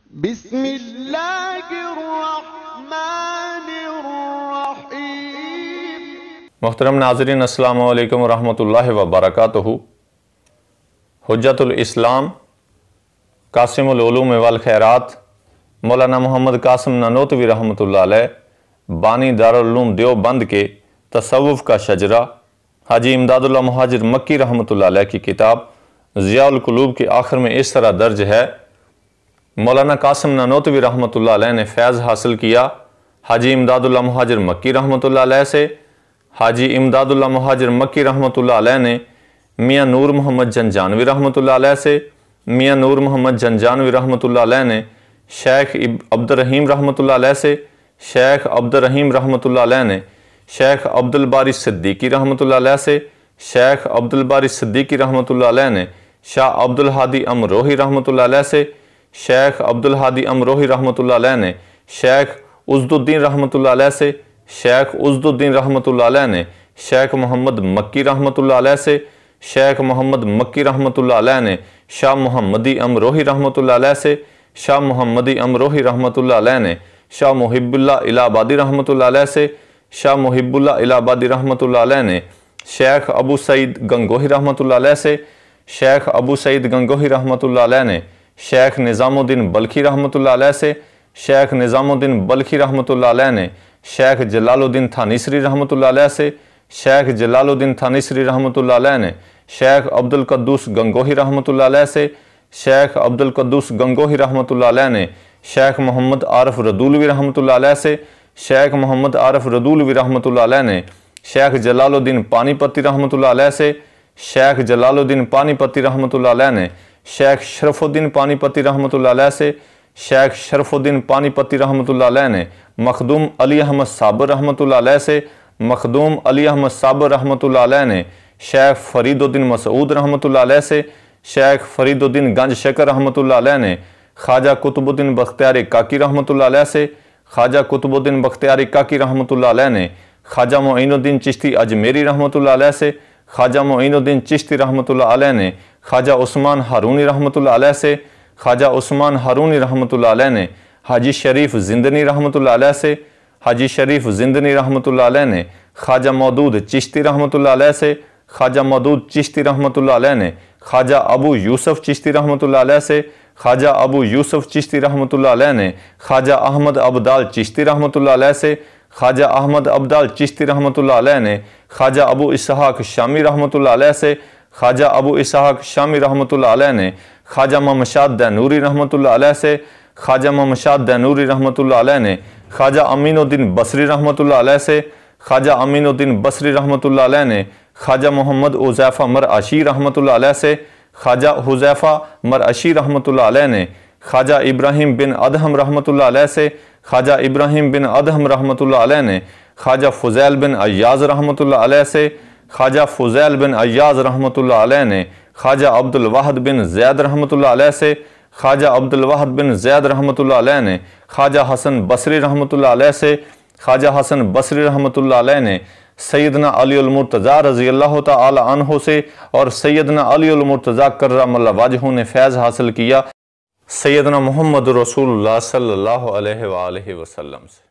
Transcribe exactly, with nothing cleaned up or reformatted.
بسم اللہ الرحمن الرحیم۔ محترم ناظرین، السلام علیکم ورحمۃ اللہ وبرکاتہ۔ حجت الاسلام قاسم العلوم والخیرات مولانا محمد قاسم نانوتوی رحمۃ اللہ علیہ، بانی دارالعلوم دیوبند کے تصوف کا شجرہ، حاجی امداد اللہ مہاجر مکی رحمۃ اللہ علیہ کی کتاب ضیاء القلوب کے آخر میں اس طرح درج ہے: مولانا قاسم نانوتوی رحمۃ اللہ علیہ نے فیض حاصل کیا حاجی امداد اللہ مہاجر مکی رحمۃ اللہ علیہ سے۔ حاجی امداد اللہ مہاجر مکی رحمۃ اللہ علیہ نے میاں نور محمد جنجانوی رحمۃ اللہ علیہ سے۔ میاں نور محمد جنجانوی رحمۃ اللہ علیہ نے شیخ عبد الرحیم رحمۃ اللہ علیہ سے۔ شیخ عبد الرحیم رحمۃ اللہ علیہ نے شیخ عبد الباری صدیقی رحمۃ اللہ علیہ سے۔ شیخ عبد الباری صدیقی رحمۃ اللہ علیہ نے شاہ عبد الحادی امروہی رحمۃ اللہ علیہ سے۔ شیخ عبد الحادی امروہی رحمۃ اللہ علیہ نے شیخ عزد الدین رحمۃ اللہ علیہ سے۔ شیخ عزد الدین رحمۃ اللہ علیہ نے شیخ محمد مکی رحمۃ اللہ علیہ سے۔ شیخ محمد مکی رحمۃ اللہ علیہ نے شاہ محمدی امروہی رحمۃ اللہ علیہ سے۔ شاہ محمدی امروہی رحمۃ اللہ علیہ نے شاہ محب اللہ الہ آبادی رحمۃ اللہ علیہ سے۔ شاہ محب اللہ الہ آبادی رحمۃ اللہ علیہ نے شیخ ابو سعید گنگوہی رحمۃ اللہ علیہ سے۔ شیخ ابو سعید گنگوہی رحمۃ اللہ علیہ نے شیخ نظام الدین بلخی رحمۃ اللہ علیہ سے۔ شیخ نظام الدین بلخی رحمۃ اللہ علیہ نے شیخ جلال الدین تھانیسری رحمۃ اللہ علیہ سے۔ شیخ جلال الدین تھانیسری رحمۃ اللہ علیہ نے شیخ عبد القدوس گنگوہی رحمۃ اللہ علیہ سے۔ شیخ عبد القدوس گنگوہی رحمۃ اللہ علیہ نے شیخ محمد عارف ردولوی رحمۃ اللہ علیہ سے۔ شیخ محمد عارف ردولوی رحمۃ اللہ علیہ نے شیخ جلال الدین پانی پتی رحمۃ اللہ علیہ سے۔ شیخ جلال الدین پانی پتی رحمۃ اللہ علیہ نے شیخ شرف الدین پانی پتی رحمۃ اللہ علیہ سے۔ شیخ شرف الدین پانی پتی رحمۃ اللہ علیہ نے مخدوم علی احمد صابر رحمۃ اللہ علیہ سے۔ مخدوم علی احمد صابر رحمۃ اللہ علیہ نے شیخ فرید الدین مسعود رحمۃ اللہ علیہ سے۔ شیخ فرید الدین گنج شکر رحمۃ اللہ علیہ نے خواجہ قطب الدین بختیار کاکی رحمۃ اللہ علیہ سے۔ خواجہ قطب الدین بختیار کاکی رحمۃ اللہ علیہ نے خواجہ معین الدین چشتی اجمیری رحمۃ اللہ علیہ سے۔ خواجہ معین الدین چشتی رحمۃ اللہ علیہ نے خواجہ عثمان ہارونی رحمۃ اللہ علیہ سے۔ خواجہ عثمان ہارونی رحمۃ اللہ علیہ نے حاجی شریف زندنی رحمۃ اللہ علیہ سے۔ حاجی شریف زندنی رحمۃ اللہ علیہ نے خواجہ مودود چشتی رحمۃ اللہ علیہ سے۔ خواجہ مودود چشتی رحمۃ اللہ علیہ نے خواجہ ابو یوسف چشتی رحمۃ اللہ علیہ سے۔ خواجہ ابو یوسف چشتی رحمۃ اللہ علیہ نے خواجہ احمد عبدال چشتی رحمۃ اللہ علیہ سے۔ خواجہ احمد عبدال چشتی رحمۃ اللہ علیہ نے خواجہ ابو اسحاق شامی رحمۃ اللہ علیہ سے۔ خواجہ ابو اسحاق شامی رحمۃ اللہ علیہ نے خواجہ ممشاد دینوری رحمۃ اللہ علیہ سے۔ خواجہ ممشاد دینوری رحمۃ اللہ علیہ نے خواجہ امین الدین بصری رحمۃ اللہ علیہ سے۔ خواجہ امین الدین بصری رحمۃ اللہ علیہ نے خواجہ محمد حذیفہ مرعشی رحمۃ اللہ علیہ سے۔ خواجہ حذیفہ مرعشی رحمۃ اللہ علیہ نے خواجہ ابراہیم بن ادہم رحمۃ اللہ علیہ سے۔ خواجہ ابراہیم بن ادہم رحمۃ اللہ علیہ نے خواجہ فضیل بن ایاز رحمۃ اللہ علیہ سے۔ خواجہ فضیل بن ایاز رحمۃ اللہ علیہ نے خواجہ عبد الواحد بن زید رحمۃ اللہ علیہ سے۔ خواجہ عبد الواحد بن زید رحمۃ اللہ علیہ نے خواجہ حسن بصری رحمۃ اللہ علیہ سے۔ خواجہ حسن بصری رحمۃ اللہ علیہ نے سیدنا علی ال مرتضی رضی اللہ تعالی عنہ سے اور سیدنا علی ال مرتضی کرم اللہ وجہہ نے فیض حاصل کیا سیدنا محمد رسول اللہ صلی اللہ علیہ وآلہ وسلم سے۔